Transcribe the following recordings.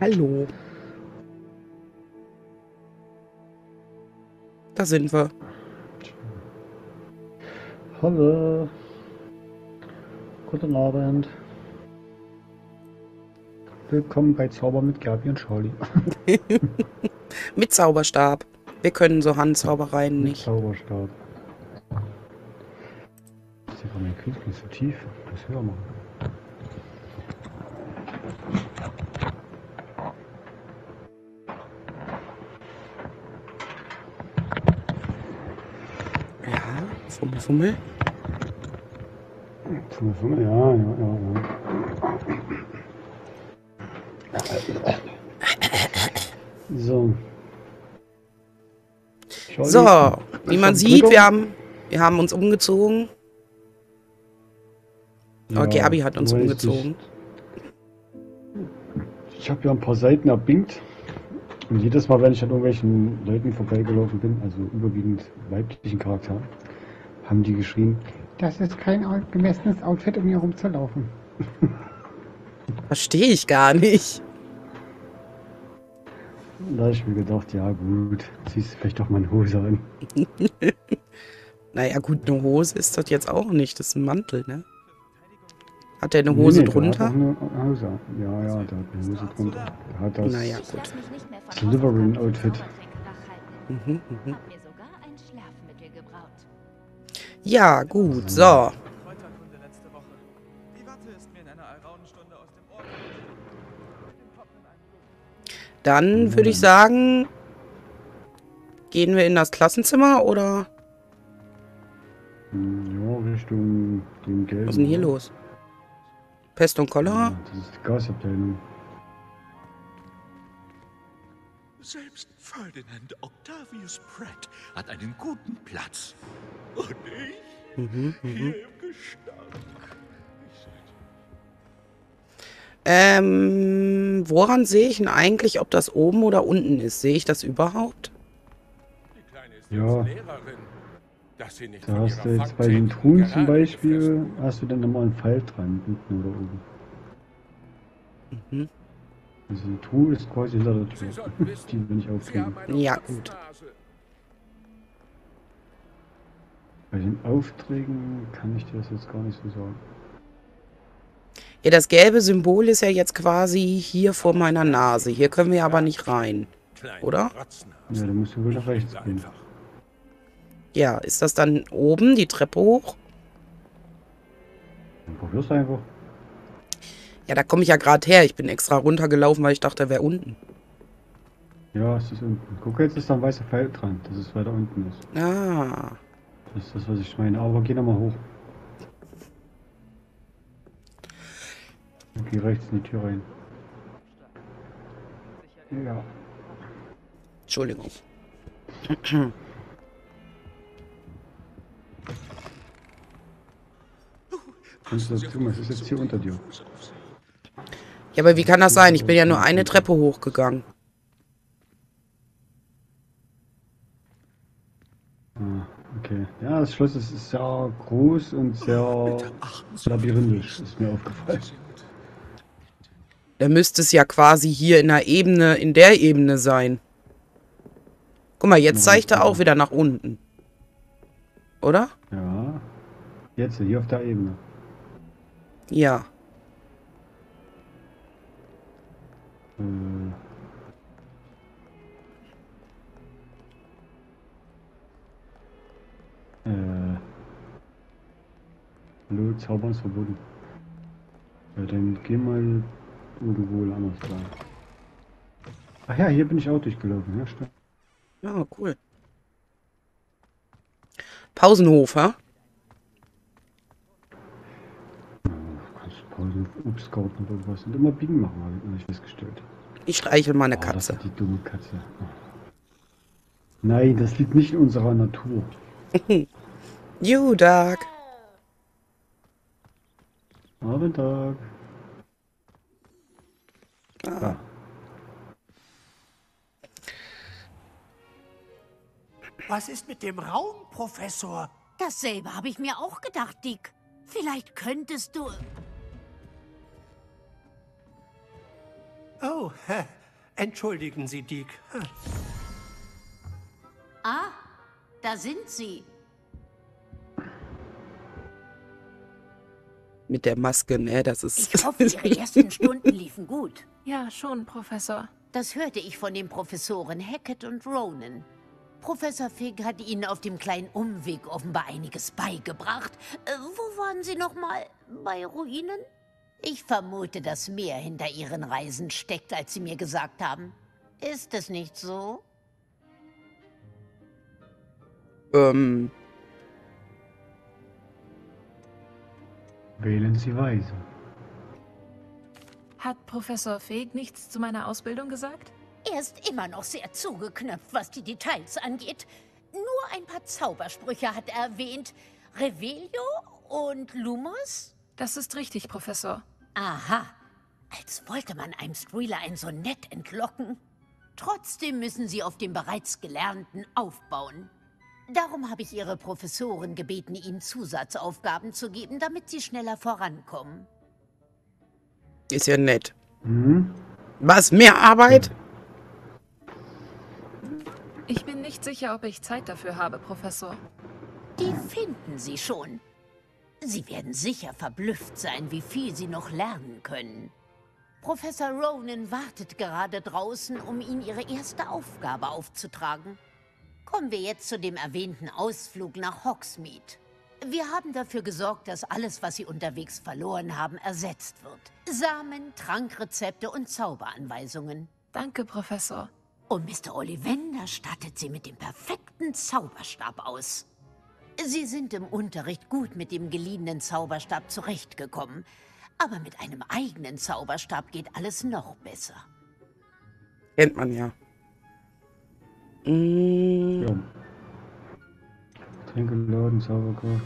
Hallo. Da sind wir. Hallo, guten Abend. Willkommen bei Zauber mit Gabi und Charlie. Mit Zauberstab. Wir können so Handzaubereien Mit nicht. Zauberstab. Ist hier mein Kind nicht so tief? Das hören wir. Ja, Fummel, Fummel. Ja. So. Charlie, So, wie ist man auf dem sieht, Drücker? wir haben uns umgezogen. Oh, Ja, Gerbi hat uns nur richtig. umgezogen. Ich habe ja ein paar Seiten erbinkt. Und jedes Mal, wenn ich an irgendwelchen Leuten vorbeigelaufen bin, also überwiegend weiblichen Charakteren, haben die geschrien, das ist kein angemessenes Outfit, um hier rumzulaufen. Verstehe ich gar nicht. Da habe ich mir gedacht, ja gut, ziehst du vielleicht doch mal eine Hose an. Naja, gut, eine Hose ist das jetzt auch nicht. Das ist ein Mantel, ne? Hat der eine Nee, Hose nee, der hat auch drunter? eine Hose an. Ja, ja, der hat eine Hose drunter. Der hat das Naja, gut. Slytherin-Outfit. Mhm. Hab mir sogar ein Schlafmittel gebraut. Ja, gut, So. so. Kräuterkunde letzte Woche. Die Watte ist mir in einer Alraunenstunde aus dem Ohr gefallen. Den Kopf in einen Blumen. Dann würde ich sagen, gehen wir in das Klassenzimmer oder Ja, Richtung dem Gelben. was ist denn hier oder? los? Pest und Cholera? Ja, das ist die Gasabteilung. Selbst Ferdinand Octavius Pratt hat einen guten Platz. Und ich hier im Gestank. Woran sehe ich denn eigentlich, ob das oben oder unten ist? Sehe ich das überhaupt? Die Kleine ist Ja. jetzt Lehrerin. Dass sie nicht Da von hast du ihrer jetzt bei den Fangtechnik Truhen zum gerade Beispiel, gefressen. hast du dann nochmal einen Pfeil dran, unten oder oben. Mhm. Also die Truhe ist quasi hinter der Sie Tür. sollten wissen, Die will ich Sie aufkriegen. haben eine Ja, Kopfnase. Bei den Aufträgen kann ich dir das jetzt gar nicht so sagen. Ja, das gelbe Symbol ist ja jetzt quasi hier vor meiner Nase. Hier können wir aber nicht rein, Kleine oder? Rotznase. Ja, da musst du wohl nach Ich rechts bin's gehen. einfach. Ja, ist das dann oben die Treppe hoch? Dann probier's einfach. Ja, da komme ich ja gerade her. Ich bin extra runtergelaufen, weil ich dachte, er wäre unten. Ja, es ist unten. Guck, jetzt ist da ein weißer Pfeil dran, dass es weiter unten ist. Ah. Das ist das, was ich meine. Aber geh nochmal hoch. Geh rechts in die Tür rein. Ja. Entschuldigung. Kannst du das tun? Es ist jetzt hier unter dir. Ja, aber wie kann das sein? Ich bin ja nur eine Treppe hochgegangen. Ah, okay. Ja, das Schloss ist sehr groß und sehr Bitte achten Sie auf labyrinthisch, die ist mir aufgefallen. Sie sind Da müsste es ja quasi hier in der Ebene, in der Ebene sein. Guck mal, jetzt zeigt er auch wieder nach unten. Oder? Ja. Jetzt, hier auf der Ebene. Ja. Äh. Hallo, Zaubern ist verboten. Ja, dann geh mal irgendwo anders lang. Ach ja, hier bin ich auch durchgelaufen. Ja, stimmt. Ja, cool. Pausenhof, hä? Du kannst Pausen, Obstgarten oder irgendwas. Und immer biegen machen, habe ich festgestellt. Ich streichel meine Oh, das Katze. ist die dumme Katze. Oh. Nein, das liegt nicht in unserer Natur. You, Doug. Guten Tag. Ah. Ja. Was ist mit dem Raum, Professor? Dasselbe habe ich mir auch gedacht, Dick. Vielleicht könntest du... Oh, Entschuldigen Sie, Dick. Ah, da sind Sie. Mit der Maske, ne? Das ist... Ich hoffe, Ihre ersten Stunden liefen gut. Ja, schon, Professor. Das hörte ich von den Professoren Hackett und Ronan. Professor Fig hat Ihnen auf dem kleinen Umweg offenbar einiges beigebracht. Wo waren Sie nochmal? Bei Ruinen? Ich vermute, dass mehr hinter Ihren Reisen steckt, als Sie mir gesagt haben. Ist es nicht so? Wählen Sie weise. Hat Professor Feg nichts zu meiner Ausbildung gesagt? Er ist immer noch sehr zugeknöpft, was die Details angeht. Nur ein paar Zaubersprüche hat er erwähnt. Revelio und Lumos? Das ist richtig, Professor. Aha, als wollte man einem Streeler ein Sonett entlocken. Trotzdem müssen Sie auf dem bereits Gelernten aufbauen. Darum habe ich Ihre Professoren gebeten, Ihnen Zusatzaufgaben zu geben, damit Sie schneller vorankommen. Ist ja nett. Mhm. Was, mehr Arbeit? Ich bin nicht sicher, ob ich Zeit dafür habe, Professor. Die finden Sie schon. Sie werden sicher verblüfft sein, wie viel Sie noch lernen können. Professor Ronan wartet gerade draußen, um Ihnen Ihre erste Aufgabe aufzutragen. Kommen wir jetzt zu dem erwähnten Ausflug nach Hogsmeade. Wir haben dafür gesorgt, dass alles, was Sie unterwegs verloren haben, ersetzt wird. Samen, Trankrezepte und Zauberanweisungen. Danke, Professor. Und Mr. Ollivander stattet Sie mit dem perfekten Zauberstab aus. Sie sind im Unterricht gut mit dem geliehenen Zauberstab zurechtgekommen. Aber mit einem eigenen Zauberstab geht alles noch besser. Kennt man ja. Ja. Tränkeladen, Zauberkraft.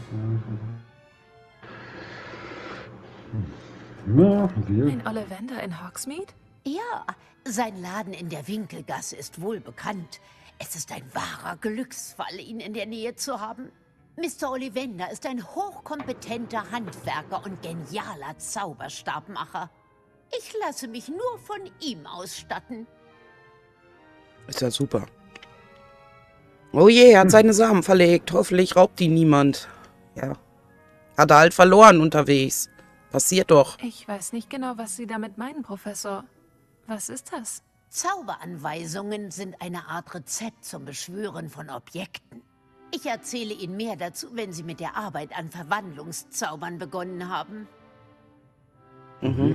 Ja, wir. Ein Ollivander in Hogsmeade? Ja, sein Laden in der Winkelgasse ist wohl bekannt. Es ist ein wahrer Glücksfall, ihn in der Nähe zu haben. Mr. Ollivander ist ein hochkompetenter Handwerker und genialer Zauberstabmacher. Ich lasse mich nur von ihm ausstatten. Ist ja super. Oh je, er hat seine Samen verlegt. Hoffentlich raubt die niemand. Ja. Hat er halt verloren unterwegs. Passiert doch. Ich weiß nicht genau, was Sie damit meinen, Professor. Was ist das? Zauberanweisungen sind eine Art Rezept zum Beschwören von Objekten. Ich erzähle Ihnen mehr dazu, wenn Sie mit der Arbeit an Verwandlungszaubern begonnen haben. Mhm.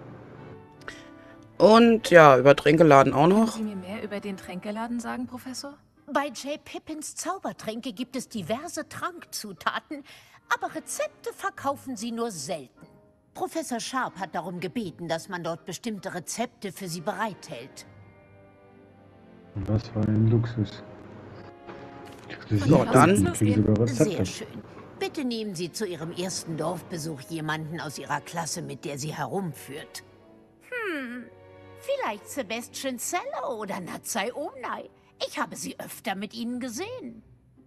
Und ja, über Tränkeladen auch Können noch. Sie mir mehr über den Tränkeladen sagen, Professor? Bei J. Pippins Zaubertränke gibt es diverse Trankzutaten, aber Rezepte verkaufen sie nur selten. Professor Sharp hat darum gebeten, dass man dort bestimmte Rezepte für sie bereithält. Was für ein Luxus. So, dann. Kriegen sogar Rezepte. Sehr schön. Bitte nehmen Sie zu Ihrem ersten Dorfbesuch jemanden aus Ihrer Klasse, mit der sie herumführt. Vielleicht Sebastian Cello oder Natsai Omnai. Ich habe sie öfter mit ihnen gesehen.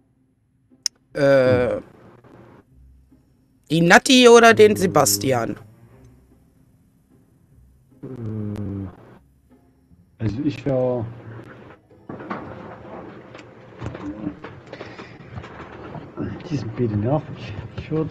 Die Natti oder den Sebastian? Also ich wäre... Die sind beide nervig. Ich würde...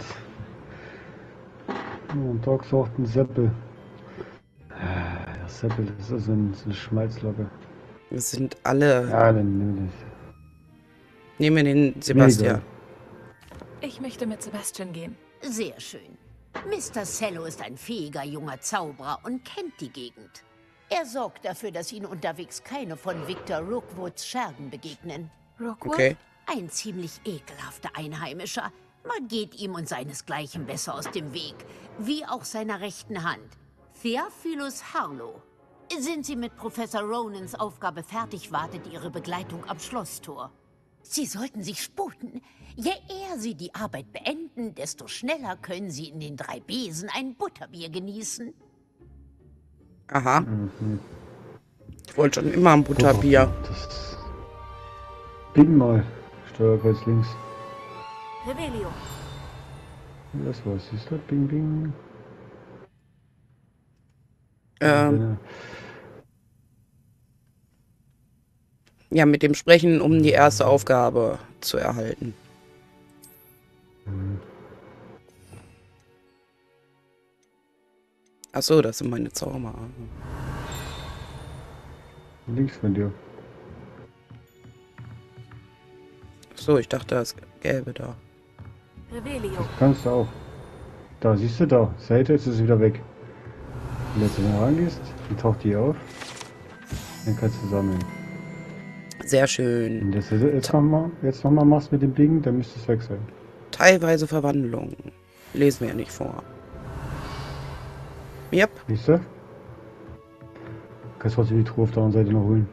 Am Tag sagt ein Seppel. Der Seppel, das ist so eine Schmalzlocke. Wir sind alle. Ja, dann nimm das. Nehmen wir den Sebastian. Ich möchte mit Sebastian gehen. Sehr schön. Mr. Cello ist ein fähiger junger Zauberer und kennt die Gegend. Er sorgt dafür, dass Ihnen unterwegs keine von Victor Rookwoods Schergen begegnen. Rookwood? Okay. Ein ziemlich ekelhafter Einheimischer. Man geht ihm und seinesgleichen besser aus dem Weg. Wie auch seiner rechten Hand. Theophilus Harlow. Sind Sie mit Professor Ronans Aufgabe fertig, wartet Ihre Begleitung am Schlosstor. Sie sollten sich sputen. Je eher Sie die Arbeit beenden, desto schneller können Sie in den 3 Besen ein Butterbier genießen. Aha. Ich wollte schon immer ein Butterbier. Das... Bing mal. Steuerkreuz links. Revelio. Das war's. Ist das Bing Bing? Ja, mit dem Sprechen, um die erste Aufgabe zu erhalten. Ach so, das sind meine Zauber. Links von dir. Ach so, ich dachte, das Gelbe da. Revelio. Kannst du auch. Da, siehst du da. Seite, jetzt ist es wieder weg. Wenn du jetzt da rangehst, dann taucht die auf. Dann kannst du sammeln. Sehr schön. Und jetzt nochmal machst mit dem Ding, dann müsste es weg sein. Teilweise Verwandlung. Lesen wir ja nicht vor. Yep. Siehst du? Kannst trotzdem die Truhe auf der anderen Seite noch holen.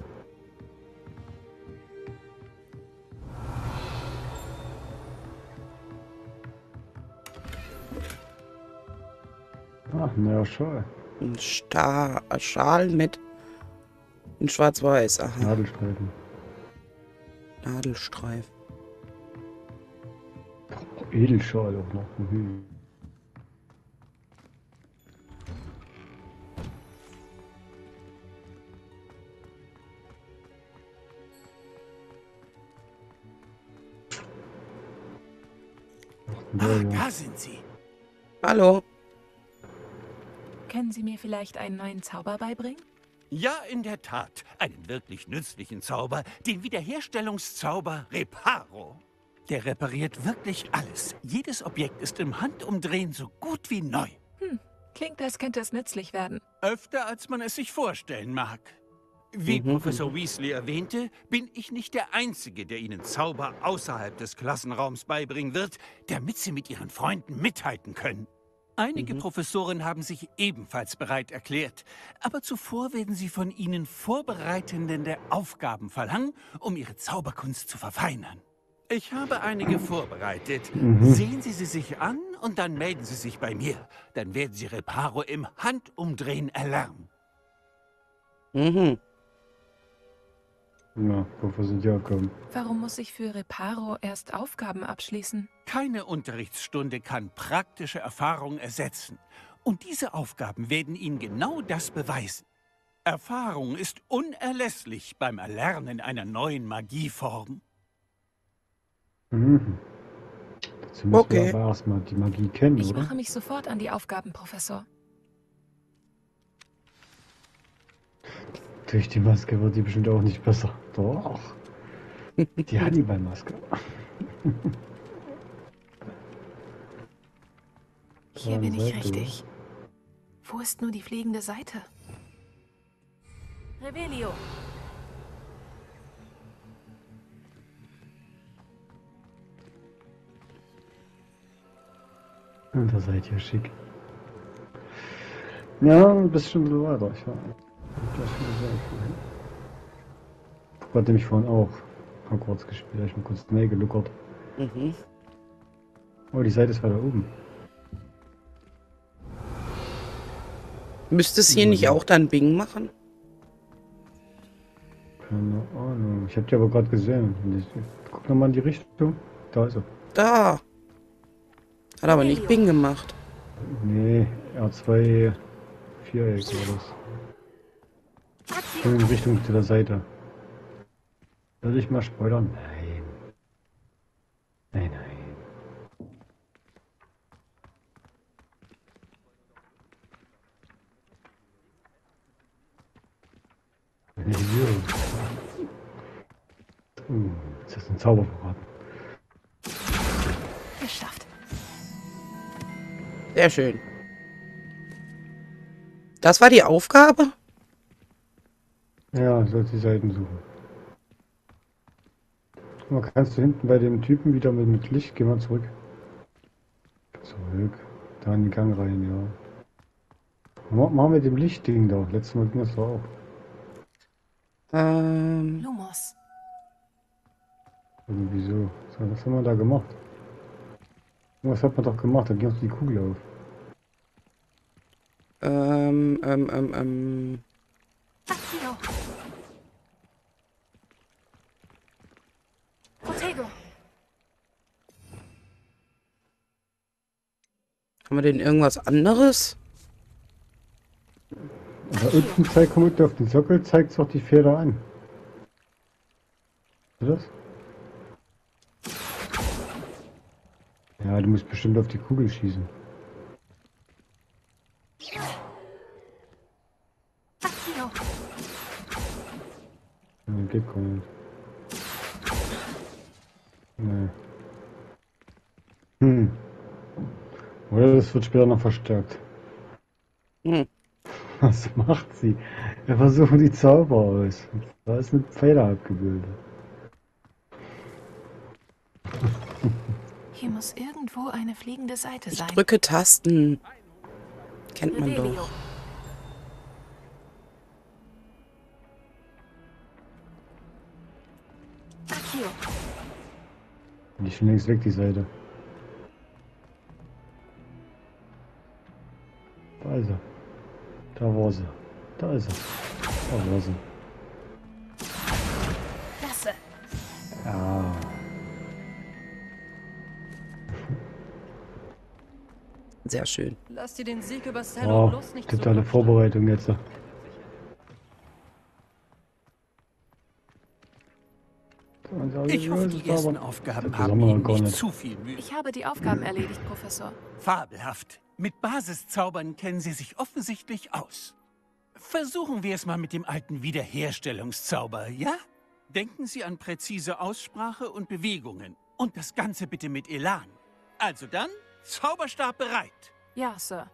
Ach, naja, schau. Ein Schal mit in Schwarz-Weiß. Aha. Nadelstreifen. Nadelstreif. Edelschal auch noch. Mhm. Ah, da sind sie. Hallo. Können Sie mir vielleicht einen neuen Zauber beibringen? Ja, in der Tat. Einen wirklich nützlichen Zauber, den Wiederherstellungszauber Reparo. Der repariert wirklich alles. Jedes Objekt ist im Handumdrehen so gut wie neu. Klingt, als könnte es nützlich werden. Öfter, als man es sich vorstellen mag. Wie Professor Weasley erwähnte, bin ich nicht der Einzige, der Ihnen Zauber außerhalb des Klassenraums beibringen wird, damit Sie mit Ihren Freunden mithalten können. Einige Professoren haben sich ebenfalls bereit erklärt, aber zuvor werden sie von Ihnen vorbereitende Aufgaben verlangen, um Ihre Zauberkunst zu verfeinern. Ich habe einige vorbereitet. Sehen Sie sie sich an und dann melden Sie sich bei mir. Dann werden Sie Reparo im Handumdrehen erlernen. Mhm. Na, wofür sind die Aufgaben? Warum muss ich für Reparo erst Aufgaben abschließen? Keine Unterrichtsstunde kann praktische Erfahrung ersetzen. Und diese Aufgaben werden Ihnen genau das beweisen. Erfahrung ist unerlässlich beim Erlernen einer neuen Magieform. Mhm. Dazu müssen Okay. wir aber erstmal die Magie kennen, Ich oder? mache mich sofort an die Aufgaben, Professor. Durch die Maske wird die bestimmt auch nicht besser. Doch. Die Hannibal-Maske. Hier bin ich Seite. richtig. Wo ist nur die fliegende Seite? Revelio. Und da seid ihr schick. Ja, ein bisschen weiter. Ich war gleich schon sehr vorhin. Ich hatte nämlich vorhin auch Hogwarts gespielt. Da hab ich mal kurz Mail geluckert. Mhm. Oh, die Seite ist weiter oben. Müsste es hier nicht auch dann Bing machen? Keine Ahnung. Ich hab die aber gerade gesehen. Guck nochmal in die Richtung. Da ist er. Da. Hat aber nicht Bing gemacht. Nee, R2 Viereck war das. In Richtung zu der Seite. Soll ich mal spoilern? Nein. Nein, nein. Jetzt hast du einen Zauber verraten. Geschafft. Sehr schön. Das war die Aufgabe? Ja, sollst die Seiten suchen. Guck mal, kannst du hinten bei dem Typen wieder mit Licht, geh mal zurück. Zurück. Da in den Gang rein, ja. Machen wir dem Lichtding da. Letztes Mal ging das doch auch. Lumos. Irgendwie so. So, was haben wir da gemacht? Was hat man doch gemacht? Da ging uns die Kugel auf. Accio. Protego. Haben wir denn irgendwas anderes? Aber unten zeigt, kommt auf den Sockel, zeigt es auch die Feder an. du das? Ja, du musst bestimmt auf die Kugel schießen. Akio. Ja, geht gar nicht. Nee. Oder das wird später noch verstärkt. Hm. Was macht sie? Er versucht die Zauber aus. Da ist eine Pfeile abgebildet. Hier muss irgendwo eine fliegende Seite Ich sein. drücke Tasten. Kennt man Revelio. doch. Akio. Die ist schon längst weg, die Seite. Da ist er. Da war sie. Da ist er. Da war sie. Klasse. Ja. Sehr schön. Lass dir den Sieg über Cello Oh, bloß nicht totale so Vorbereitung jetzt. Ich hoffe, die ersten Aufgaben Das haben haben wir Ihnen noch gar nicht nicht. zu viel Mühe. Ich habe die Aufgaben erledigt, Professor. Fabelhaft. Mit Basiszaubern kennen Sie sich offensichtlich aus. Versuchen wir es mal mit dem alten Wiederherstellungszauber, ja? Denken Sie an präzise Aussprache und Bewegungen. Und das Ganze bitte mit Elan. Also dann, Zauberstab bereit. Ja, Sir.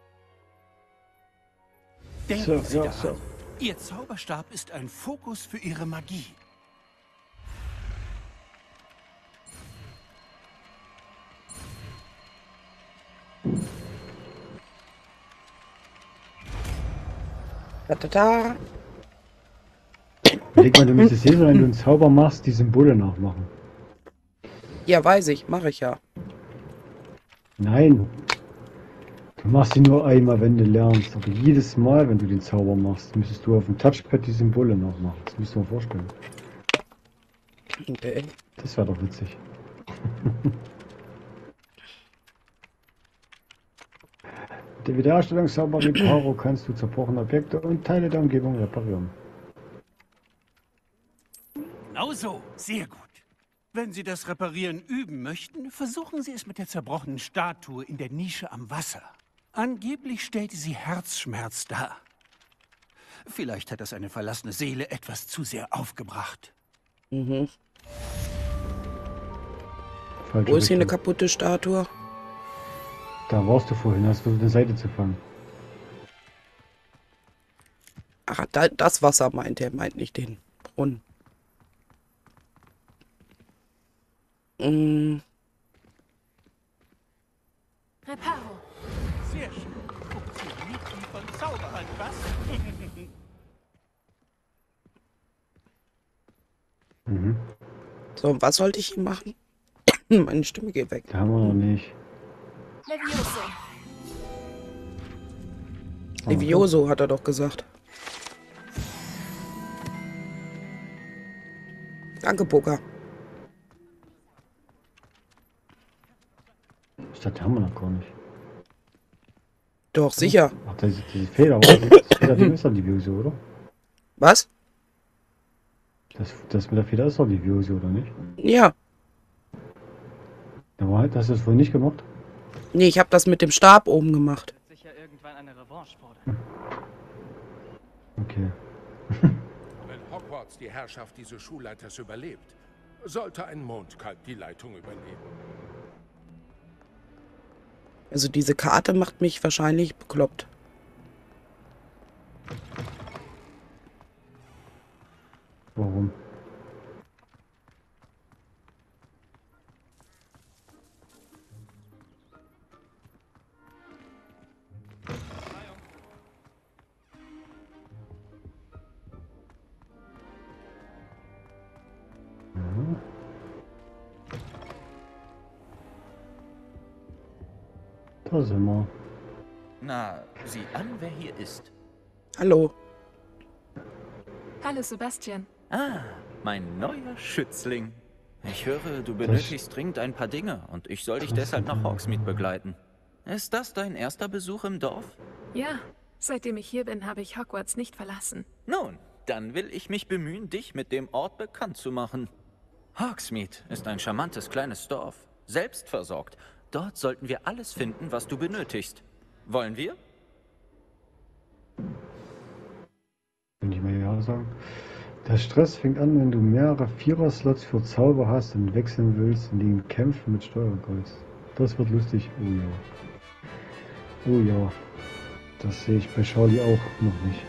Denken Sie ja, daran. Sir. Ihr Zauberstab ist ein Fokus für Ihre Magie. Da, da, da. Überleg mal, du müsstest jedes Mal, wenn du einen Zauber machst, die Symbole nachmachen. Ja, weiß ich. Mache ich ja. Nein. Du machst sie nur einmal, wenn du lernst. Aber jedes Mal, wenn du den Zauber machst, müsstest du auf dem Touchpad die Symbole nachmachen. Das musst du dir mal vorstellen. Okay. Das wäre doch witzig. Mit der Wiederherstellungszauber Reparo kannst du zerbrochene Objekte und Teile der Umgebung reparieren. Genau so. Sehr gut. Wenn Sie das Reparieren üben möchten, versuchen Sie es mit der zerbrochenen Statue in der Nische am Wasser. Angeblich stellte sie Herzschmerz dar. Vielleicht hat das eine verlassene Seele etwas zu sehr aufgebracht. Mhm. Falsche Wo ist hier eine Richtung. kaputte Statue? Da warst du vorhin, hast du eine Seite zu fangen. Ach, das Wasser meint er, meint nicht den Brunnen. Mm, Reparo. Sehr schön. Funktioniert wie von Zauberhand, was? Mhm. so, und was sollte ich hier machen? Meine Stimme geht weg. Da haben wir noch nicht. Levioso. Levioso hat er doch gesagt. Danke, Poker. Ich dachte, die haben wir noch gar nicht. Doch, sicher. Ach, diese Feder, das Feder-Ding ist doch die Vioso, oder? Was? Das mit der Feder ist doch die Vioso, oder nicht? Ja. Ja, halt, hast du das vorhin nicht gemacht? Nee, ich habe das mit dem Stab oben gemacht. Wird sicher irgendwann eine Revanche fordern. Okay. Wenn Hogwarts die Herrschaft dieses Schulleiters überlebt, sollte ein Mondkalb die Leitung übernehmen. Also diese Karte macht mich wahrscheinlich bekloppt. Warum? Da sind wir. Na, sieh an, wer hier ist. Hallo. Hallo, Sebastian. Ah, mein neuer Schützling. Ich höre, du benötigst dringend ein paar Dinge und ich soll dich deshalb nach Hogsmeade begleiten. Ist das dein erster Besuch im Dorf? Ja, seitdem ich hier bin, habe ich Hogwarts nicht verlassen. Nun, dann will ich mich bemühen, dich mit dem Ort bekannt zu machen. Hogsmeade ist ein charmantes kleines Dorf. Selbstversorgt. Dort sollten wir alles finden, was du benötigst. Wollen wir? Wenn ich mal ja sagen. Der Stress fängt an, wenn du mehrere Vierer-Slots für Zauber hast und wechseln willst in den Kämpfen mit Steuerkreuz. Das wird lustig. Oh ja. Oh ja. Das sehe ich bei Charlie auch noch nicht.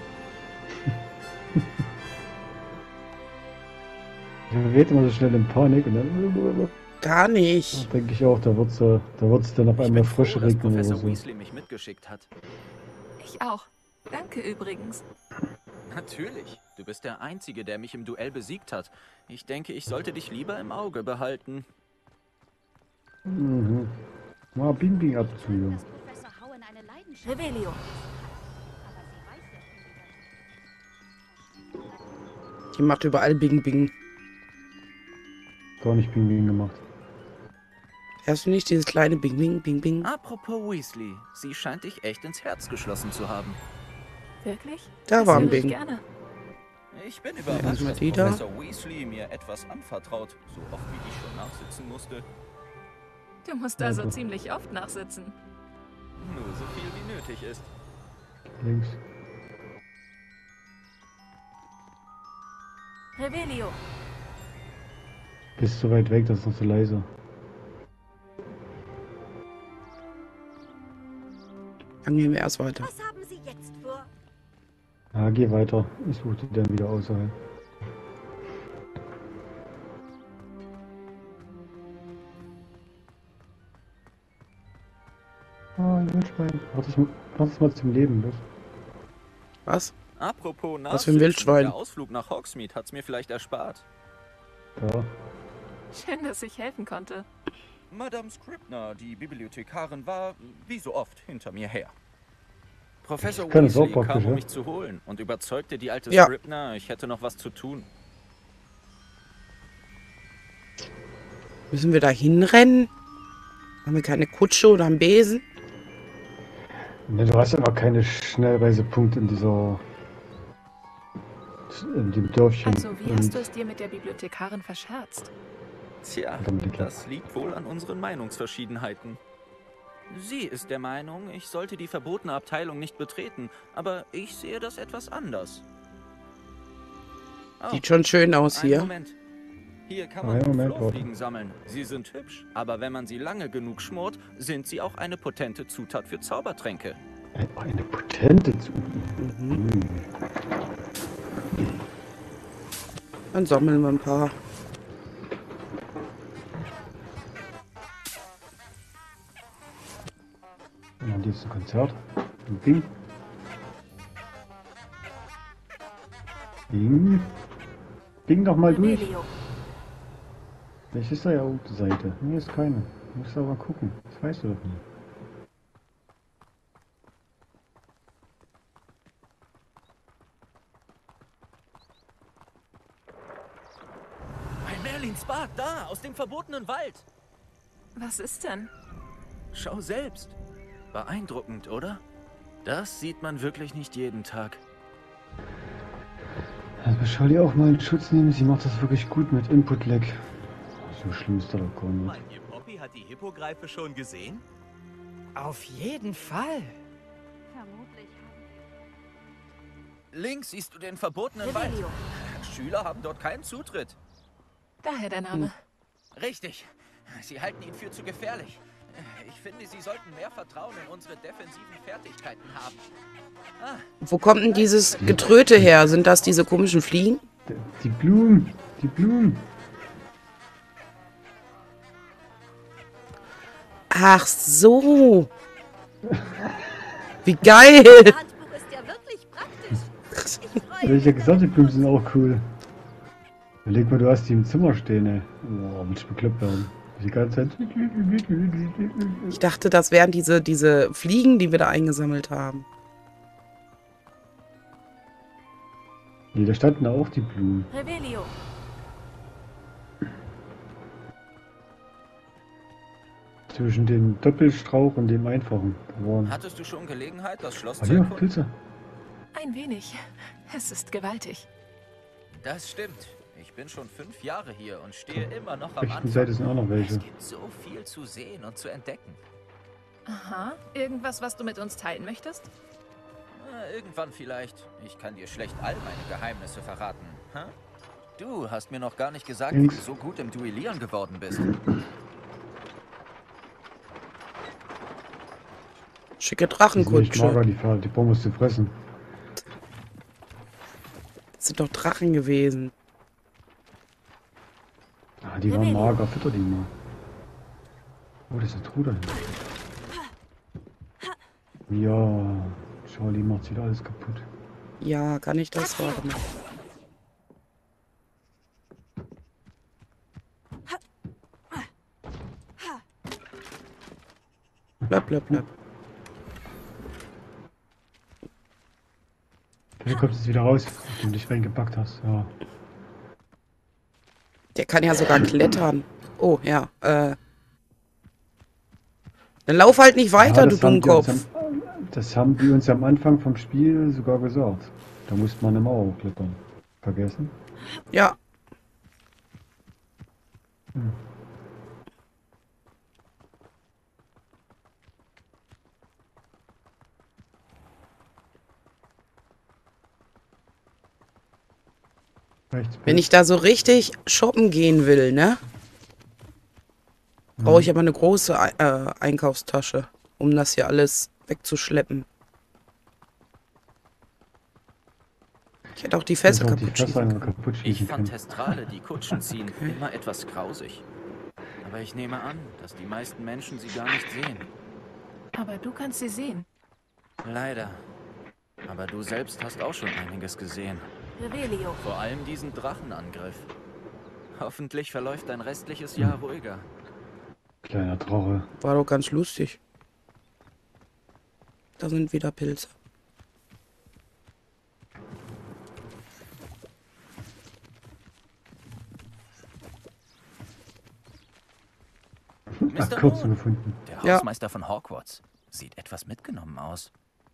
Ich gerät immer so schnell in Panik und dann... Gar nicht. Da denke ich auch, da wird's dann auf einmal frische dass regnen oder Professor so. Weasley mich mitgeschickt hat. Ich auch. Danke übrigens. Natürlich. Du bist der Einzige, der mich im Duell besiegt hat. Ich denke, ich sollte dich lieber im Auge behalten. Mhm. Mal Bing Bing abzuhören. Revelio. Die macht überall Bing Bing. Gar nicht Bing Bing gemacht. Hast du nicht dieses kleine Bing Bing, Bing Bing? Apropos Weasley, sie scheint dich echt ins Herz geschlossen zu haben. Wirklich? Da Das war ein höre ich Bing. gerne. Ich bin überrascht, dass die da. Professor Weasley mir etwas anvertraut, so oft wie ich schon nachsitzen musste. Du musst also ziemlich oft nachsitzen. Nur so viel wie nötig ist. Links. Revelio. Bist so weit weg, das ist noch so leise. Dann gehen wir erst weiter. Was haben Sie jetzt vor? Ja, geh weiter. Ich suche die dann wieder außerhalb. Oh, ein Wildschwein. Warte mal zum Leben, das. Was? Apropos Was für ein Wildschwein? Der Ausflug nach Hogsmeade hat's mir vielleicht erspart. Da. Schön, dass ich helfen konnte. Madame Scribner, die Bibliothekarin, war, wie so oft, hinter mir her. Professor kann es auch Weasley kam, praktisch, um ja. mich zu holen und überzeugte die alte Ja. Scribner, ich hätte noch was zu tun. Müssen wir da hinrennen? Haben wir keine Kutsche oder einen Besen? Ne, du hast ja noch keine Schnellreisepunkte in dem Dörfchen. Also, wie hast du es dir mit der Bibliothekarin verscherzt? Tja, das liegt wohl an unseren Meinungsverschiedenheiten. Sie ist der Meinung, ich sollte die verbotene Abteilung nicht betreten, aber ich sehe das etwas anders. Oh, Sieht schon schön aus einen hier. Moment. Hier kann man Moment, Flurfliegen sammeln. Sie sind hübsch, aber wenn man sie lange genug schmort, sind sie auch eine potente Zutat für Zaubertränke. Eine potente Dann sammeln wir ein paar. Und dann gibt es ein Konzert. Und Bing. Bing. Bing doch mal durch. Revelio. Vielleicht ist da ja auf der Seite. Nee, ist keine. Du musst aber gucken. Das weißt du doch nie. Ein Merlins Bad, da, aus dem verbotenen Wald. Was ist denn? Schau selbst. Beeindruckend, oder? Das sieht man wirklich nicht jeden Tag. Also schau dir auch mal in Schutz nehmen. Sie macht das wirklich gut mit Input-Lag. So schlimm ist das doch gar nicht. Meint ihr, Poppy hat die Hippogreife schon gesehen? Auf jeden Fall. Vermutlich. Links siehst du den verbotenen Wald. Revelio. Schüler haben dort keinen Zutritt. Daher der Name. Richtig. Sie halten ihn für zu gefährlich. Ich finde, Sie sollten mehr Vertrauen in unsere defensiven Fertigkeiten haben. Wo kommt denn dieses Getröte her? Sind das diese komischen Fliegen? Die Blumen. Die Blumen. Ach so. Wie geil. Das Handbuch ist ja wirklich praktisch. Ich freue Ich mich. ja gesagt, die Blumen sind auch cool. Überleg mal, du hast die im Zimmer stehen, ey. Oh, willst du bekloppt werden. Die ganze Zeit. Ich dachte, das wären diese Fliegen, die wir da eingesammelt haben. Nee, da standen auch die Blumen. Revelio. Zwischen dem Doppelstrauch und dem einfachen. Da waren... Hattest du schon Gelegenheit, das Schloss Ah, zu ja, erkunden? Pilze. Ein wenig. Es ist gewaltig. Das stimmt. Ich bin schon 5 Jahre hier und stehe immer noch am Rechten Anfang. Seite sind auch noch welche. Es gibt so viel zu sehen und zu entdecken. Aha. Irgendwas, was du mit uns teilen möchtest? Irgendwann vielleicht. Ich kann dir schlecht all meine Geheimnisse verraten. Hä? Du hast mir noch gar nicht gesagt, wie du so gut im Duellieren geworden bist. Schicke Die Drachenkutsche. Mager, die Bombe zu fressen. Das sind doch Drachen gewesen. Ah, die waren mager, fütter die mal. Oh, das ist ein Truder. Ja, Charlie macht wieder alles kaputt. Ja, kann ich das haben. Bleib, bleib, bleib. Du kommst jetzt wieder raus, nachdem du dich reingepackt hast. Ja. Der kann ja sogar klettern. Oh, ja. Dann lauf halt nicht weiter, Ja, du Dummkopf. Das haben die uns am Anfang vom Spiel sogar gesagt. Da muss man immer hochklettern. Vergessen? Ja. Hm. Wenn ich da so richtig shoppen gehen will, ne? Brauche ich aber eine große Einkaufstasche, um das hier alles wegzuschleppen. Ich hätte auch die Fässer kaputt schießen können. Ich fand Testrale, die Kutschen ziehen, immer etwas grausig. Aber ich nehme an, dass die meisten Menschen sie gar nicht sehen. Aber du kannst sie sehen. Leider. Aber du selbst hast auch schon einiges gesehen. Revelio. Vor allem diesen Drachenangriff. Hoffentlich verläuft dein restliches Jahr ruhiger. Kleiner Drache. War doch ganz lustig. Da sind wieder Pilze. Mr. Kürzen Moon, gefunden. der Hausmeister von Hogwarts. Sieht etwas mitgenommen aus.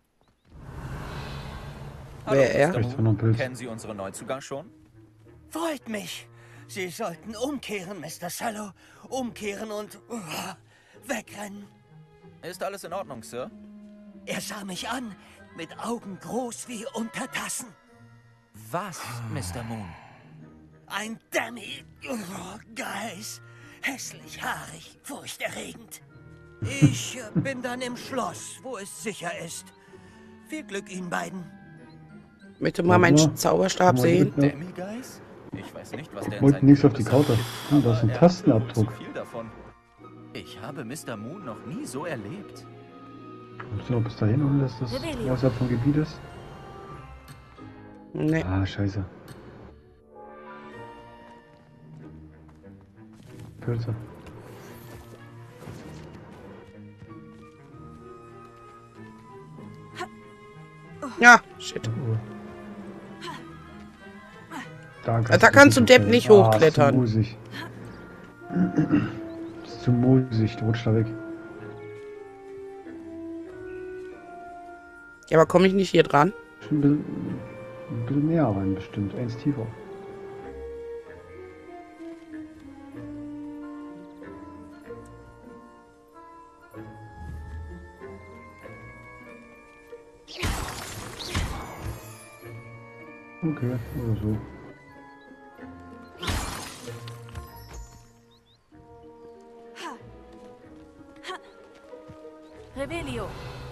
Hallo, Wer er? Mr. Rechts von einem Pilz. Kennen Sie unseren Neuzugang schon? Freut mich. Sie sollten umkehren, Mr. Sallow. Umkehren und wegrennen. Ist alles in Ordnung, Sir? Er sah mich an, mit Augen groß wie Untertassen. Was, Mr. Moon? Ein Geist. Hässlich, haarig, furchterregend. Ich bin dann im Schloss, wo es sicher ist. Viel Glück Ihnen beiden. Möchte mal meinen Zauberstab sehen? Demi-Geist? Ich weiß nicht, was der in Wollte seinen nichts auf die Kürbis Karte. hat, Da ist ein aber er Tastenabdruck. hat wohl zu viel davon. Ich habe Mr. Moon noch nie so erlebt. Kommst du noch bis dahin, ohne dass das außerhalb vom Gebiet ist? Nee. Ah, scheiße. Pilze. Ja, shit. Da kannst du Depp nicht hochklettern. Ist zu musig. Ist zu musig, du rutscht da weg. Ja, aber komme ich nicht hier dran? Ein bisschen näher rein, bestimmt. Eins tiefer. Okay, oder so. Revelio.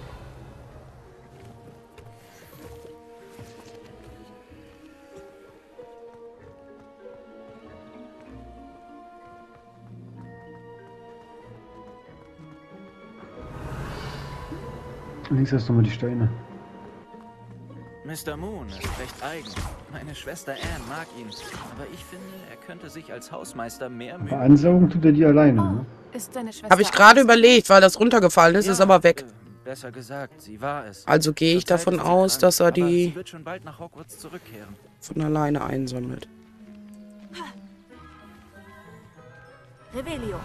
Links hast du mal die Steine. Mr. Moon ist recht eigen. Meine Schwester Anne mag ihn. Aber ich finde, er könnte sich als Hausmeister mehr Mühe Aber ansaugen tut er die alleine, ne? Ist deine Schwester... Habe ich gerade überlegt, weil das runtergefallen ist, ist aber weg. Besser gesagt, sie war es. Also gehe ich Zurzeit davon ist sie aus, krank, dass er aber die sie wird schon bald nach Hogwarts zurückkehren. von alleine einsammelt. Revelio.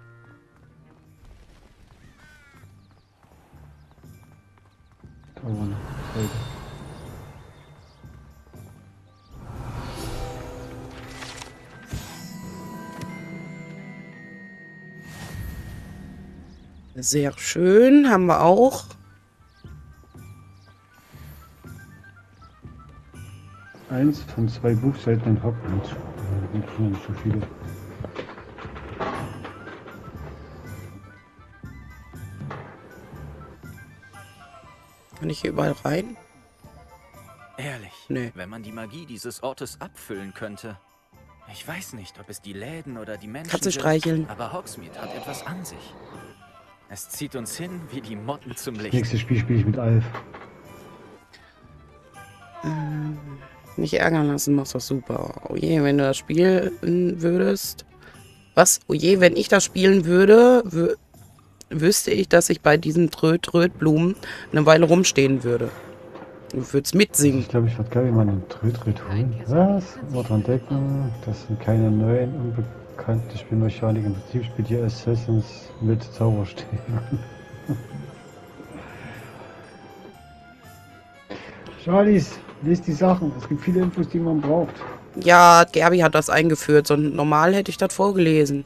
Da war noch. Sehr schön, haben wir auch. Eins von 2 Buchseiten in Hogwarts. Das sind ja nicht so viele. Kann ich hier überall rein? Ehrlich, Nee. wenn man die Magie dieses Ortes abfüllen könnte. Ich weiß nicht, ob es die Läden oder die Menschen Katze sind, streicheln. aber Hogsmeade hat etwas an sich. Es zieht uns hin wie die Motten zum Licht. Nächstes Spiel spiele ich mit Alf. Nicht ärgern lassen, machst du super. Oh je, wenn du das spielen würdest. Was? Oh je, wenn ich das spielen würde, wüsste ich, dass ich bei diesen Tröd-Tröd-Blumen eine Weile rumstehen würde. Du würdest mitsingen. Ich glaube, ich würde gerne mal einen Tröd-Tröd holen. Was? Wort entdecken. Das sind keine neuen, unbekannten Spielmechaniken. Im Prinzip spielt ihr Assassins mit Zauberstäben. Charlies, lest die Sachen. Es gibt viele Infos, die man braucht. Ja, Gerbi hat das eingeführt. So normal hätte ich das vorgelesen.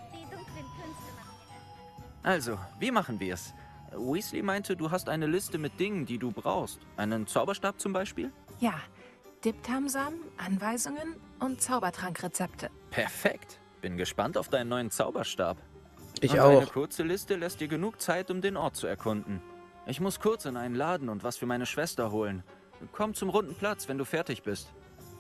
Also, wie machen wir es? Weasley meinte, du hast eine Liste mit Dingen, die du brauchst. Einen Zauberstab zum Beispiel? Ja, Diptamsamen, Anweisungen und Zaubertrankrezepte. Perfekt. Bin gespannt auf deinen neuen Zauberstab. Ich und auch. Eine kurze Liste lässt dir genug Zeit, um den Ort zu erkunden. Ich muss kurz in einen Laden und was für meine Schwester holen. Komm zum runden Platz, wenn du fertig bist.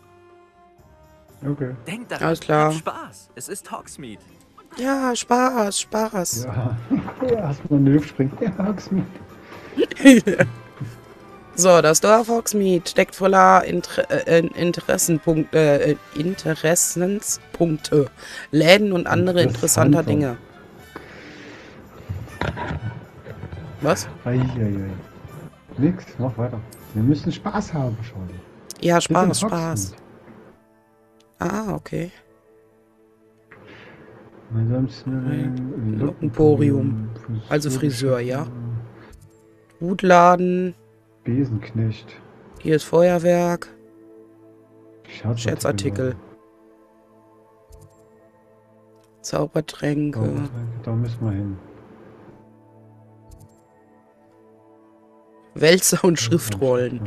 Okay. Denk daran, Alles klar. hab Spaß. Es ist Hogsmeade. Ja, Spaß, Spaß. Ja, ja, hast du mal einen springt. Ja, Hogsmeade. So, das Dorf Hogsmeade steckt voller Interessenspunkte, Läden und andere interessanter Dinge. Was? Eieiei. Nix, mach weiter. Wir müssen Spaß haben, schon. Ja, Spaß, Spaß. Ah, okay. Emporium. Also Friseur, ja. Hutladen. Besenknecht. Hier ist Feuerwerk. Scherzartikel. Zaubertränke. Da müssen wir hin. Wälzer und Schriftrollen.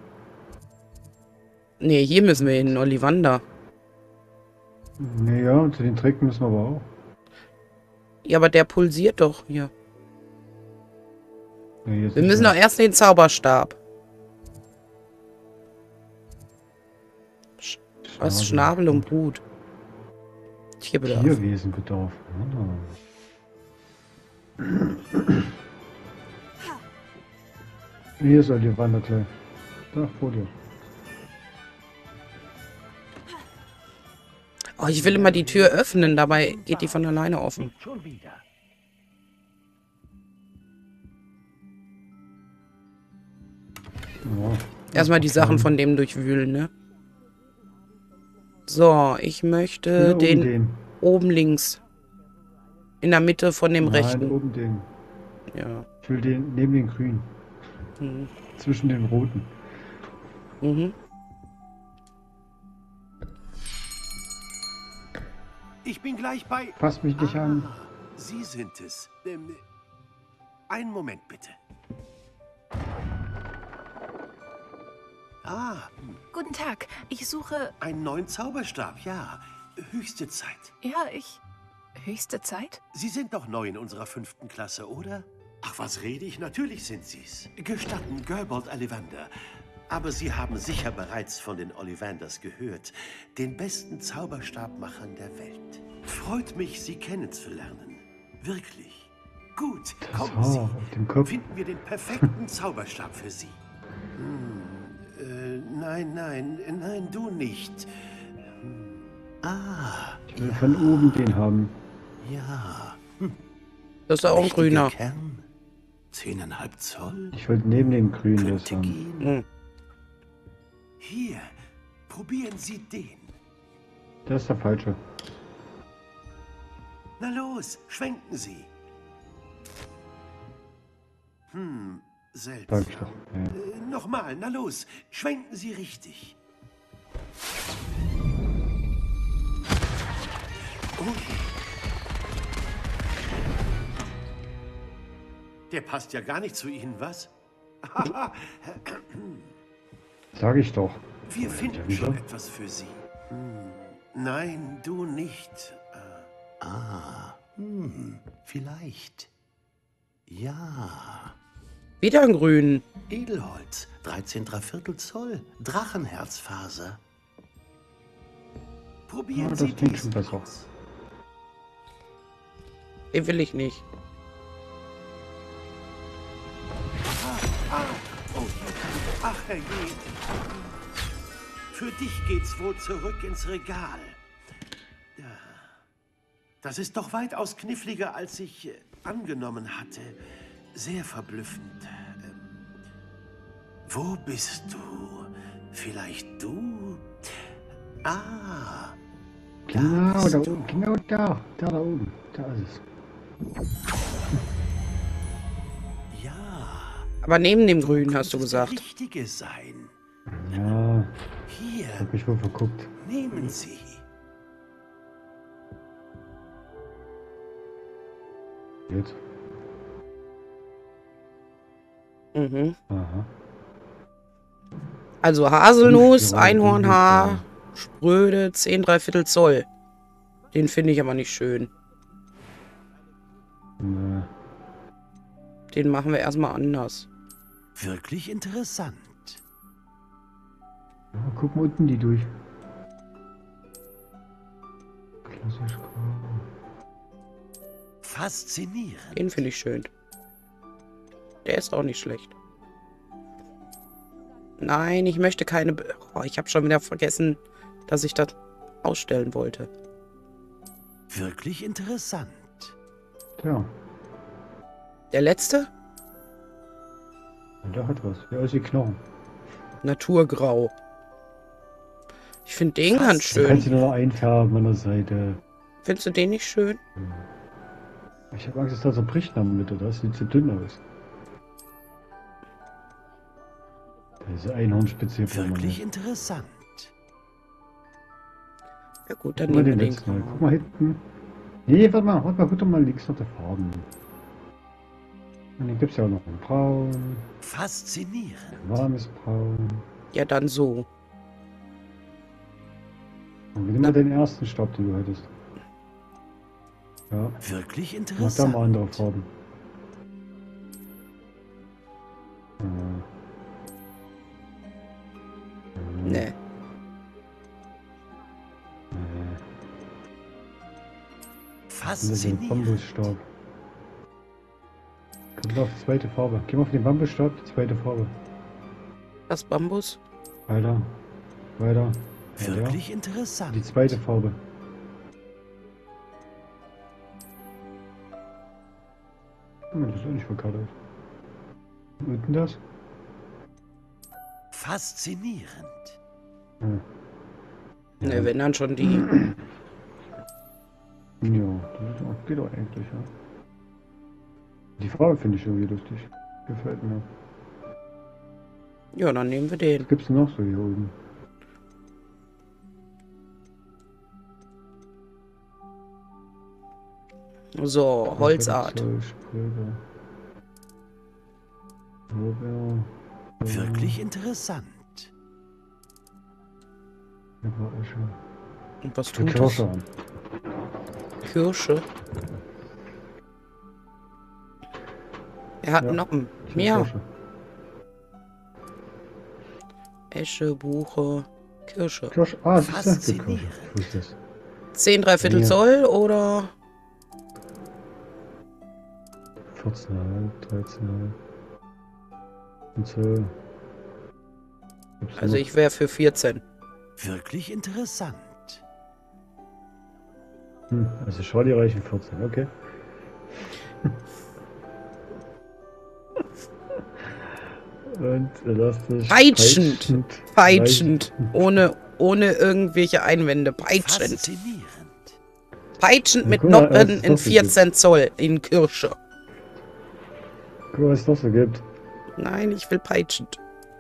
Nee, hier müssen wir hin, Ollivander. Naja, und zu den Tränken müssen wir aber auch. Ja, aber der pulsiert doch hier. Ja, wir müssen doch erst den Zauberstab. Was? Schnabel und Brut. Tierbedarf. Tierwesenbedarf. Hier ist Ollivander gleich. Da, vor dir. Oh, ich will immer die Tür öffnen, dabei geht die von alleine offen. Schon wieder. Ja. Erstmal die Sachen von dem durchwühlen, ne? So, ich möchte Ja, den oben links. In der Mitte von dem Nein, rechten. oben den. Ja. Ich will den neben den grünen. Mhm. Zwischen den roten. Mhm. Ich bin gleich bei... Fass mich nicht an. Sie sind es. Einen Moment bitte. Guten Tag, ich suche... Einen neuen Zauberstab, ja. Höchste Zeit. Ja, höchste Zeit? Sie sind doch neu in unserer 5. Klasse, oder? Ach, was rede ich? Natürlich sind Sie's. Gestatten, Gerbold Ollivander. Aber Sie haben sicher bereits von den Ollivanders gehört, den besten Zauberstabmachern der Welt. Freut mich, Sie kennenzulernen. Wirklich. Gut, kommen Sie. Finden wir den perfekten Zauberstab für Sie. Nein, du nicht. Ich will von oben den haben. Ja. Das ist auch ein grüner. Kern. 10,5 Zoll. Ich wollte neben dem grünen das haben. Mhm. Hier, probieren Sie den. Das ist der falsche. Na los, schwenken Sie. Seltsam. Sag ich doch. Ja. Nochmal, na los, schwenken Sie richtig. Der passt ja gar nicht zu Ihnen, was? Sag ich doch. Wir finden schon etwas für Sie. Nein, du nicht. Vielleicht. Ja. Wieder ein Grün. Edelholz, 13,75 Zoll, Drachenherzfaser. Probieren das Sie klingt schon diesen besser. aus. Den will ich nicht. Oh je. Ach, herrje. Für dich geht's wohl zurück ins Regal. Ja. Das ist doch weitaus kniffliger, als ich angenommen hatte. Sehr verblüffend. Wo bist du? Vielleicht du? Ah. Genau, da oben. Genau da. Da oben. Da ist es. Ja. Aber neben dem Grün hast du gesagt. Der Richtige sein. Ja. Hier. Ich hab mich wohl verguckt. Nehmen Sie. Jetzt. Mhm. Aha. Also Haselnuss, Ja, Einhornhaar, Spröde, 10,75 Zoll. Den finde ich aber nicht schön. Nee. Den machen wir erstmal anders. Wirklich interessant. Ja, guck mal unten die durch. Klassisch grau. Faszinierend. Den finde ich schön. Der ist auch nicht schlecht. Nein, ich möchte keine... Oh, ich habe schon wieder vergessen, dass ich das ausstellen wollte. Wirklich interessant. Ja. Der letzte? Und der hat was. Der ist wie Knochen. Naturgrau. Ich finde den ganz Du kannst schön. ihn nur noch einfärben an der Seite. Findest du den nicht schön? Ich habe Angst, dass da so bricht in der Mitte. Das sieht zu dünn aus. Diese Einhornspitze hier. Wirklich interessant. Ja gut, dann Guck mal nehmen wir den den letzten mal. grau. Guck mal hinten. Nee, warte mal, guck doch mal links noch der Farben. Und dann gibt's ja auch noch ein Braun. Faszinierend. Ein warmes Braun. Ja, dann so. Und nimm mal den ersten Stab, den du hattest. Ja. Wirklich Mach da interessant. mal andere Farben. Nee. Das ist ein Faszinierend. Bambusstab. Guck mal auf die zweite Farbe. Geh mal auf den Bambusstab, die zweite Farbe. Das Bambus? Weiter. Weiter. Wirklich Die interessant. zweite Farbe. Das ist auch nicht verkehrt aus. Und unten das? Faszinierend. Ja. Ne, wenn dann schon die. Ja, das geht doch eigentlich, ja. Die Farbe finde ich irgendwie lustig. Gefällt mir. Ja, dann nehmen wir den. Was gibt's denn noch so hier oben? So, Holzart. Spröde. Lorbeer. Wirklich interessant. Esche. Und was Für tut das? Kirsche an. Kirsche. Er hat Ja, Noppen. für Ja. Kirsche. Esche, Buche, Kirsche. Kirsche. Ah, das ist das. Faszinierend. Wo ist das? 10,75 Ja. Zoll oder 14,5, 13,5. Und so. Gibt's also noch? ich wäre für 14. Wirklich interessant. Also Scholli reichen 14, okay. Und das ist Peitschend. Peitschend. Ohne irgendwelche Einwände. Peitschend. Faszinierend. Peitschend Ja, mit guck mal, Noppen was es in noch so 14 Zoll in Kirsche. Guck mal, was es noch so gibt. Nein, ich will peitschend.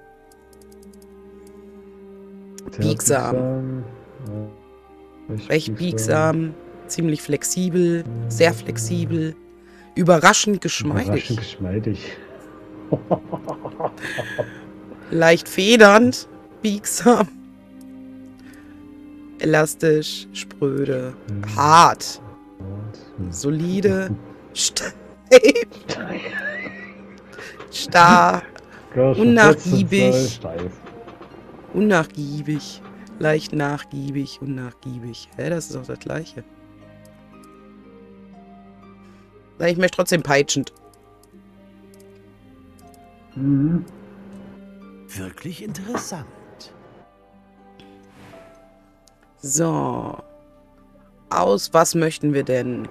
Biegsam. Ja, Recht biegsam. Ziemlich flexibel. Sehr flexibel. Überraschend geschmeidig. Überraschend geschmeidig. Leicht federnd, biegsam. Elastisch, spröde, hart, solide, steif, starr, unnachgiebig, unnachgiebig, leicht nachgiebig, unnachgiebig. Hä, das ist auch das Gleiche. Ich möchte trotzdem peitschend. Mhm. Wirklich interessant. So. Aus was möchten wir denn?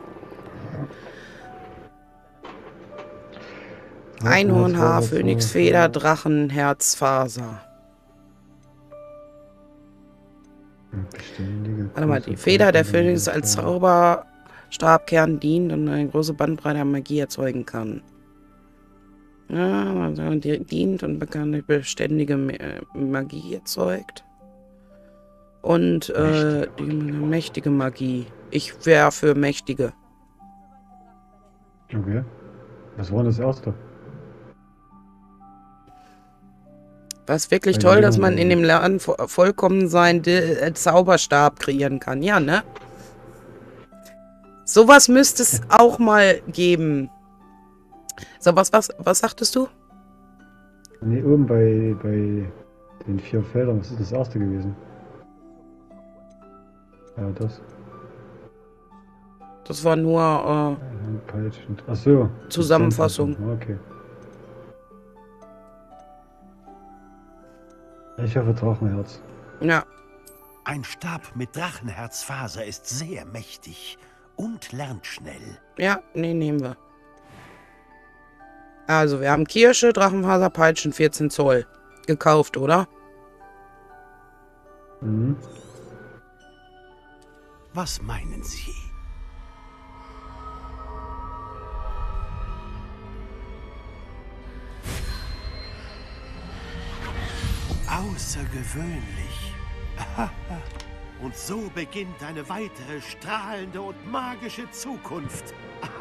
Einhornhaar, Phönixfeder, Drachen, Herzfaser. Warte mal, die Feder der Phönix als Zauberstabkern dient und eine große Bandbreite an Magie erzeugen kann. Ja, also dient und eine beständige Magie erzeugt. Und die mächtige Magie. Ich wäre für mächtige. Okay. Was war das erste? Was wirklich toll, dass man in dem Laden vollkommen seinen Zauberstab kreieren kann. Ja, ne? Sowas müsste es auch mal geben. So, was sagtest du? Nee, oben bei den 4 Feldern, was ist das erste gewesen? Ja, das. Das war nur ach so, Zusammenfassung. Okay. Ich hoffe Drachenherz. Ja. Ein Stab mit Drachenherzfaser ist sehr mächtig und lernt schnell. Ja, nee, nehmen wir. Also, wir haben Kirsche, Drachenfaserpeitschen, 14 Zoll. Gekauft, oder? Mhm. Was meinen Sie? Außergewöhnlich. Und so beginnt eine weitere strahlende und magische Zukunft.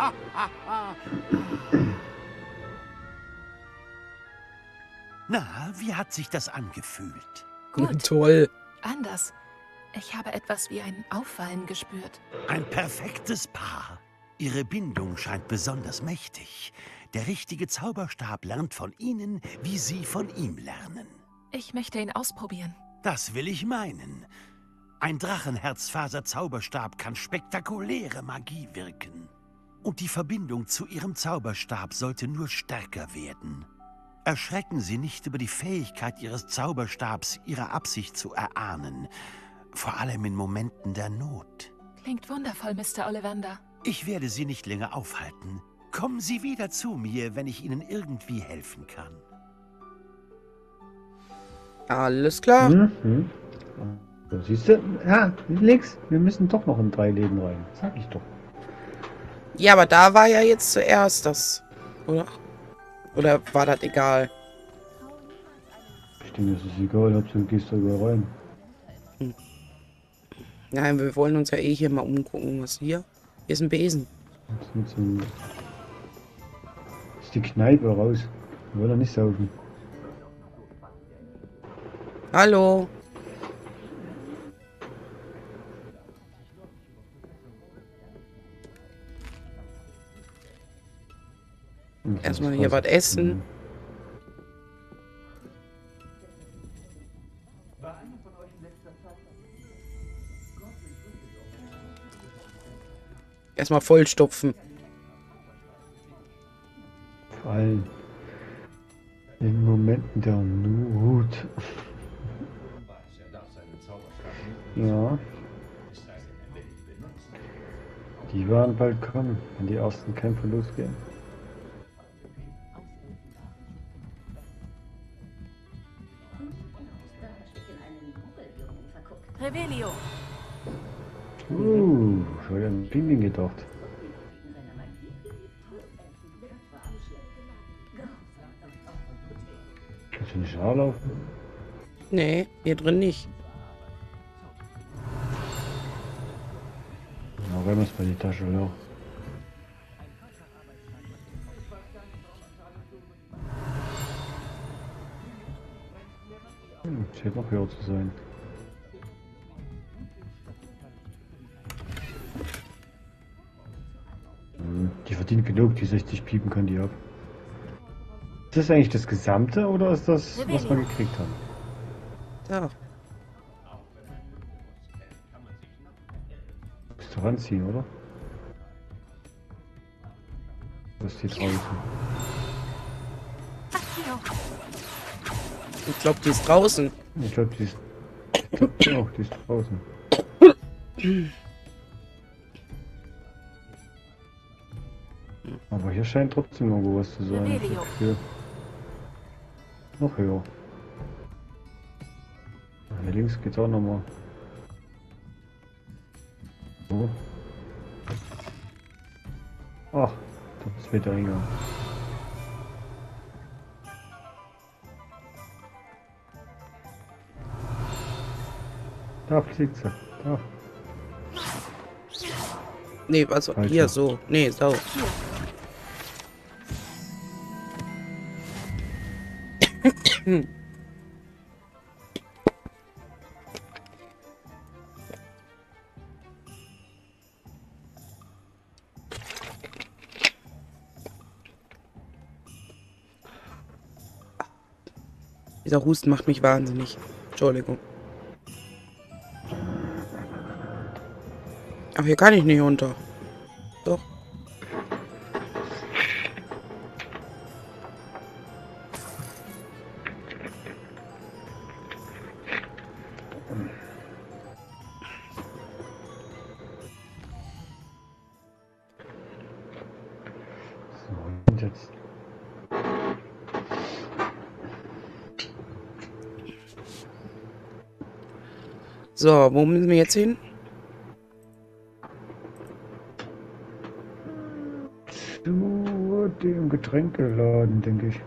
Na, wie hat sich das angefühlt? Gut. Toll. Anders. Ich habe etwas wie ein Auffallen gespürt. Ein perfektes Paar. Ihre Bindung scheint besonders mächtig. Der richtige Zauberstab lernt von Ihnen, wie Sie von ihm lernen. Ich möchte ihn ausprobieren. Das will ich meinen. Ein Drachenherzfaser-Zauberstab kann spektakuläre Magie wirken. Und die Verbindung zu Ihrem Zauberstab sollte nur stärker werden. Erschrecken Sie nicht über die Fähigkeit Ihres Zauberstabs, Ihre Absicht zu erahnen. Vor allem in Momenten der Not. Klingt wundervoll, Mr. Ollivander. Ich werde Sie nicht länger aufhalten. Kommen Sie wieder zu mir, wenn ich Ihnen irgendwie helfen kann. Alles klar. Mhm. So, siehst du? Ja, links. Wir müssen doch noch in 3 Läden rein. Sag ich doch. Ja, aber da war ja jetzt zuerst das, oder? Oder war das egal? Ich denke, es ist egal, ob du gehst da überall rein. Nein, wir wollen uns ja eh hier mal umgucken. Was hier? Hier ist ein Besen. Das ist die Kneipe raus. Wir wollen nicht saufen. Hallo. Erstmal hier was essen. Erstmal vollstopfen. Vor allem in Momenten der Not. Ja. Die werden bald kommen, wenn die ersten Kämpfe losgehen. Revelio. Schon wieder an Pinguin gedacht. Kannst du nicht laufen? Nee, hier drin nicht. Na, wenn wir es bei die Tasche leer. Scheint noch höher zu sein. Die verdient genug, die 60 Piepen kann die ab. Ist das eigentlich das Gesamte oder ist das, was wir gekriegt haben? Ja. Musst du ranziehen, oder? Was ist hier draußen? Ich glaube, die ist draußen. Ich glaube, die ist auch, die ist draußen. Aber hier scheint trotzdem irgendwo was zu sein. Hier. Noch höher. Hier links geht's auch nochmal. So. Ach, das wird der Eingang. Da fliegt sie. Da. Nee, also Alter. hier so. Nee, so. Dieser Husten macht mich wahnsinnig. Entschuldigung. Ach, hier kann ich nicht runter. Doch. So, und jetzt. So, wo müssen wir jetzt hin? Zu dem Getränkeladen, denke ich.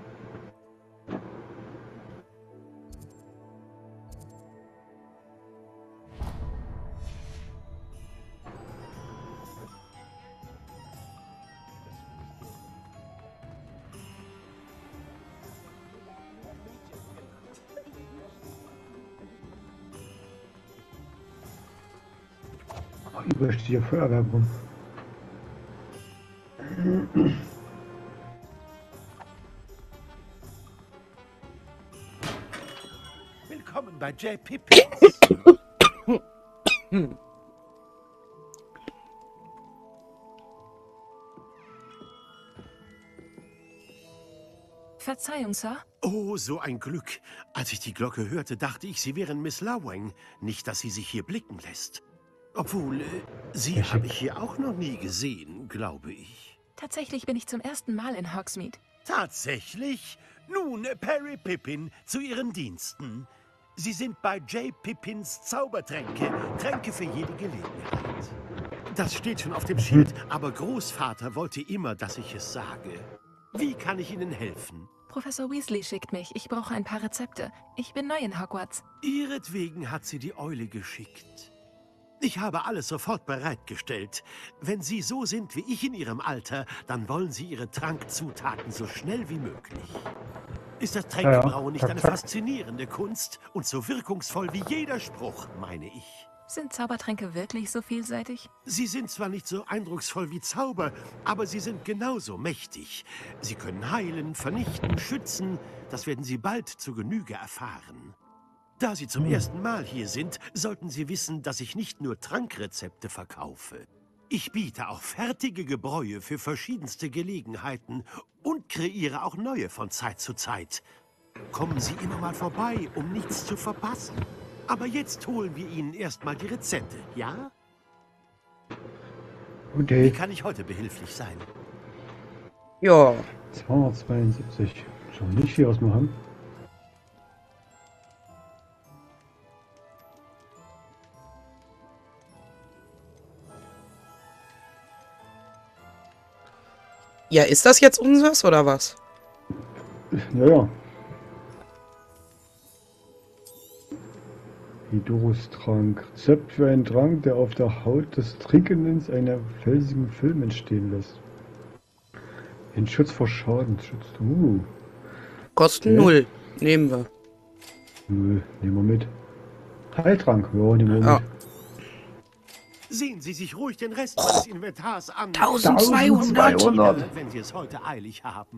Überall steht ja Feuerwerk rum. Willkommen bei J. Pippins. Verzeihung, Sir. Oh, so ein Glück. Als ich die Glocke hörte, dachte ich, Sie wären Miss Lawang. Nicht, dass sie sich hier blicken lässt. Obwohl, Sie habe ich hier auch noch nie gesehen, glaube ich. Tatsächlich bin ich zum ersten Mal in Hogsmeade. Tatsächlich? Nun, Perry Pippin, zu Ihren Diensten. Sie sind bei J. Pippins Zaubertränke. Tränke für jede Gelegenheit. Das steht schon auf dem Schild, aber Großvater wollte immer, dass ich es sage. Wie kann ich Ihnen helfen? Professor Weasley schickt mich. Ich brauche ein paar Rezepte. Ich bin neu in Hogwarts. Ihretwegen hat sie die Eule geschickt. Ich habe alles sofort bereitgestellt. Wenn Sie so sind wie ich in Ihrem Alter, dann wollen Sie Ihre Trankzutaten so schnell wie möglich. Ist das Tränkebrauen nicht eine faszinierende Kunst und so wirkungsvoll wie jeder Spruch, meine ich? Sind Zaubertränke wirklich so vielseitig? Sie sind zwar nicht so eindrucksvoll wie Zauber, aber sie sind genauso mächtig. Sie können heilen, vernichten, schützen. Das werden Sie bald zu Genüge erfahren. Da Sie zum ersten Mal hier sind, sollten Sie wissen, dass ich nicht nur Trankrezepte verkaufe. Ich biete auch fertige Gebräue für verschiedenste Gelegenheiten und kreiere auch neue von Zeit zu Zeit. Kommen Sie immer mal vorbei, um nichts zu verpassen. Aber jetzt holen wir Ihnen erstmal die Rezepte, ja? Okay. Wie kann ich heute behilflich sein? Ja. 272. Schon nicht viel, was wir haben. Ja, ist das jetzt unseres oder was? Ja. Hydrus-Trank. Rezept für einen Trank, der auf der Haut des Trinkenden einen felsigen Film entstehen lässt. Den Schutz vor Schaden schützt. Kosten 0. Nehmen wir. Nö, nehmen wir mit. Heiltrank, ja, nehmen wir Ja. mit. Sehen Sie sich ruhig den Rest meines Inventars an. 1200. Wenn Sie es heute eilig haben.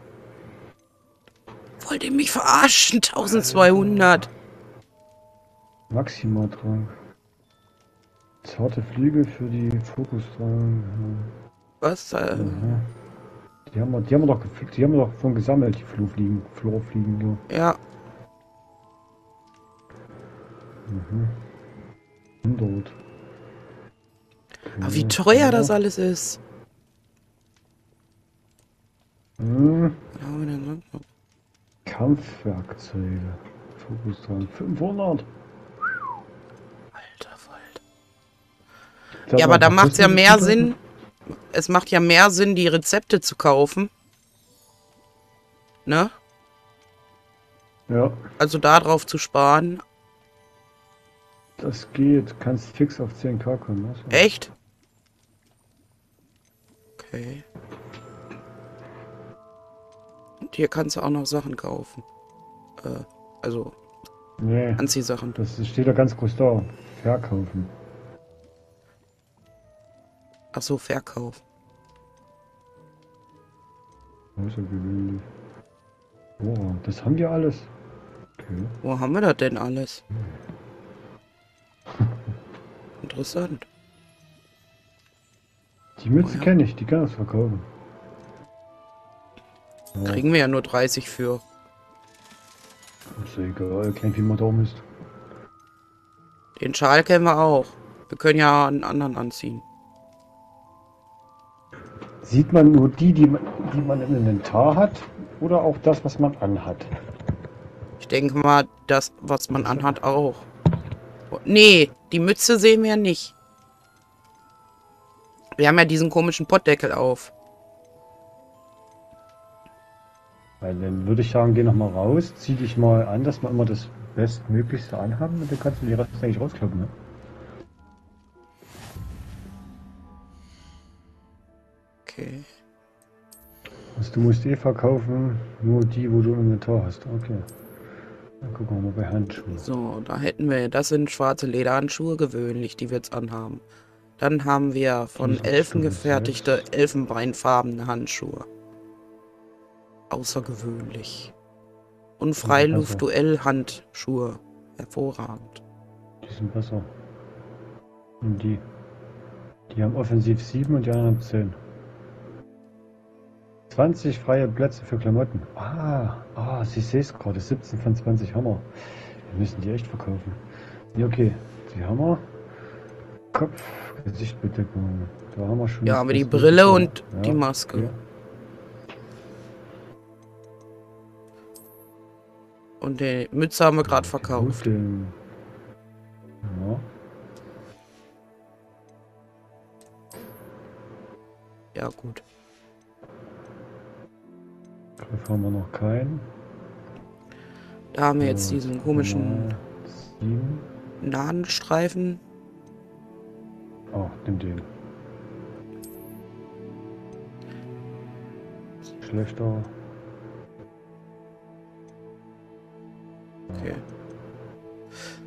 Wollt ihr mich verarschen? 1200. Maximatrank. Zarte Flügel für die Fokustrank. Was? Die haben wir doch gefickt, die haben wir doch von gesammelt, die Florfliegen. Ja. Hinterrot. Aber wie teuer das alles ist. Kampfwerkzeuge. Fokustrank. 500. Alter Falter. Ja, aber da macht es ja mehr Sinn. Es macht ja mehr Sinn, die Rezepte zu kaufen. Ne? Ja. Also da drauf zu sparen. Das geht. Kannst fix auf 10k kommen. Was? Echt? Okay. Und hier kannst du auch noch Sachen kaufen. Also Nee. Anziehsachen. Das steht da ganz groß da. Verkaufen. Ach so, Verkauf. Außergewöhnlich. Oh, das haben wir alles. Okay. Wo haben wir das denn alles? Interessant. Die Mütze ja. kenne ich, die kann das verkaufen. Ja. Kriegen wir ja nur 30 für. Ist ja egal, klein wie man da ist. Den Schal kennen wir auch. Wir können ja einen anderen anziehen. Sieht man nur die man im Inventar hat, oder auch das, was man anhat? Ich denke mal, das, was man anhat, auch. Nee, die Mütze sehen wir nicht. Wir haben ja diesen komischen Pottdeckel auf. Weil dann würde ich sagen, geh noch mal raus, zieh dich mal an, dass wir immer das Bestmöglichste anhaben und dann kannst du die Rest eigentlich rauskloppen, ne? Okay. Also du musst eh verkaufen, nur die, wo du im Inventar hast. Okay. Dann gucken wir mal bei Handschuhen. So, da hätten wir, das sind schwarze Lederhandschuhe, gewöhnlich, die wir jetzt anhaben. Dann haben wir von Elfen gefertigte, elfenbeinfarbene Handschuhe. Außergewöhnlich. Und Freiluft-Duell-Handschuhe. Hervorragend. Die sind besser. Und die? Die haben offensiv 7 und die anderen haben 10. 20 freie Plätze für Klamotten. Ich sehe es gerade. 17 von 20 Hammer. Wir müssen die echt verkaufen. Ja, okay. Die Hammer. Kopf, Gesichtbedeckung. Da haben wir schon. Ja, aber die Brille und die Maske. Okay. Und die Mütze haben wir gerade verkauft. Ja. Ja, gut. Griff haben wir noch keinen. Da haben wir jetzt diesen komischen 7. Nadelstreifen. Oh, nimm den. Schlechter. Okay.